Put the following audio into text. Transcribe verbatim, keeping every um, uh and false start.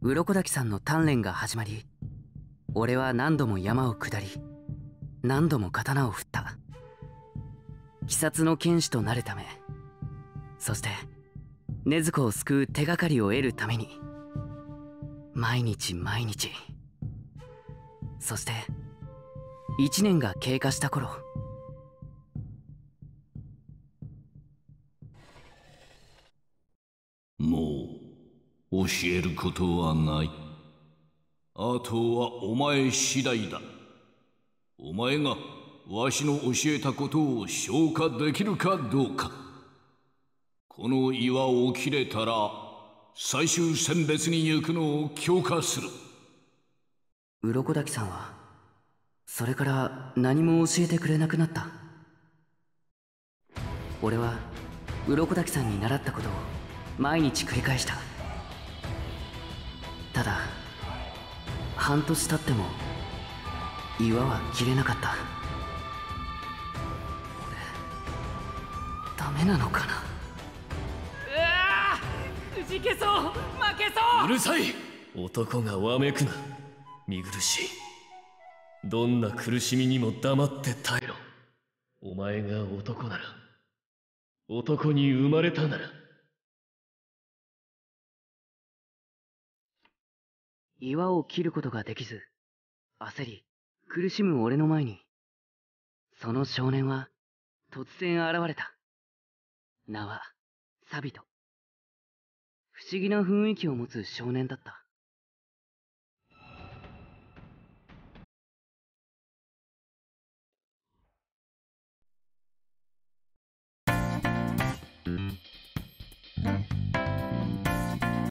鱗滝さんの鍛錬が始まり、俺は何度も山を下り、何度も刀を振った。鬼殺の剣士となるため、そして禰豆子を救う手がかりを得るために、毎日毎日。そして一年が経過した頃、 もう教えることはない。あとはお前次第だ。お前がわしの教えたことを消化できるかどうか。この岩を切れたら最終選別に行くのを強化する。 鱗滝さんはそれから何も教えてくれなくなった。俺は鱗滝さんに習ったことを毎日繰り返した。ただ半年経っても岩は切れなかった。俺ダメなのかな。うわー、くじけそう、負けそう。 うるさい。男がわめくな。見苦しい。どんな苦しみにも黙って耐えろ。お前が男なら、男に生まれたなら。 岩を切ることができず焦り苦しむ俺の前に、その少年は突然現れた。名はサビト。不思議な雰囲気を持つ少年だった。